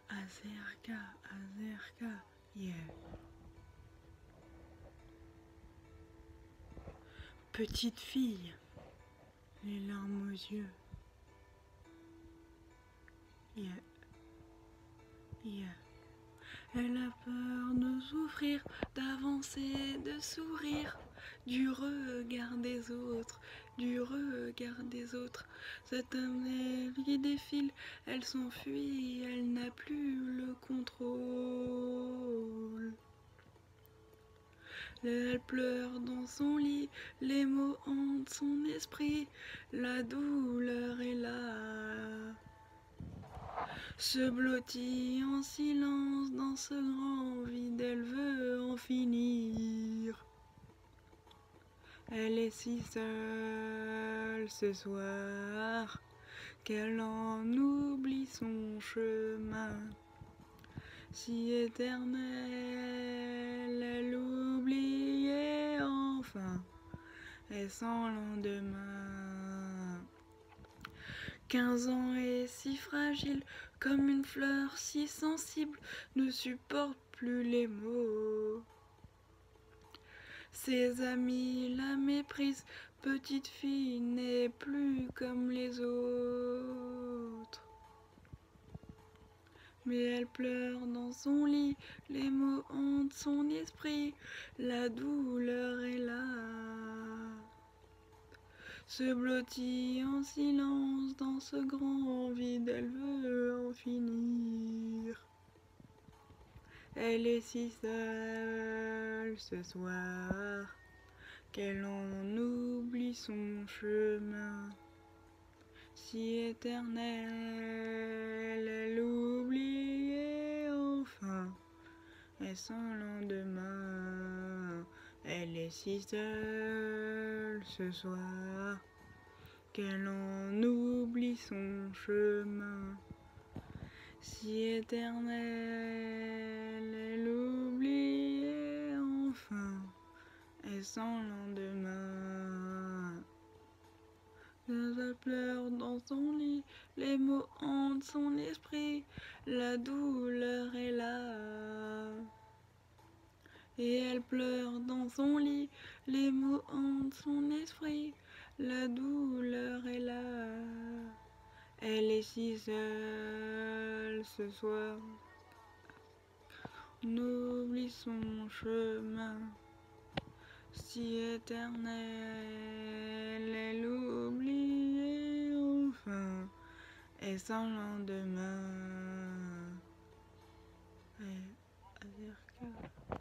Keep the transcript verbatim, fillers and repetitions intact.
Azerka, Azerka, yeah. Petite fille, les larmes aux yeux. Yeah, yeah. Elle a peur de souffrir, d'avancer, de sourire, du regard des autres, du regard des autres. Cette année qui défile, elle s'enfuit, elle n'a plus le contrôle. Elle pleure dans son lit, les mots hantent son esprit, la douleur est là. Se blottit en silence dans ce grand vide, elle veut en finir. Elle est si seule ce soir qu'elle en oublie son chemin. Si éternel, elle oubliait enfin, et sans lendemain. Quinze ans et si fragile, comme une fleur si sensible, ne supporte plus les mots. Ses amis la méprisent, petite fille n'est plus comme les autres. Mais elle pleure dans son lit, les mots hantent son esprit, la douleur est là. Se blottit en silence dans ce grand vide, elle veut en finir. Elle est si seule ce soir qu'elle en oublie son chemin. Si éternel, elle oubliait enfin, et sans lendemain. Elle est si seule ce soir qu'elle en oublie son chemin. Si éternelle, elle oubliait enfin, et sans lendemain. Elle pleure dans son lit, les mots hantent son esprit, la douleur est là. Et elle pleure dans son lit, les mots hantent son esprit, la douleur est là. Elle est si seule ce soir, on oublie son chemin. Si éternelle, elle oubliait enfin, et sans lendemain. Et,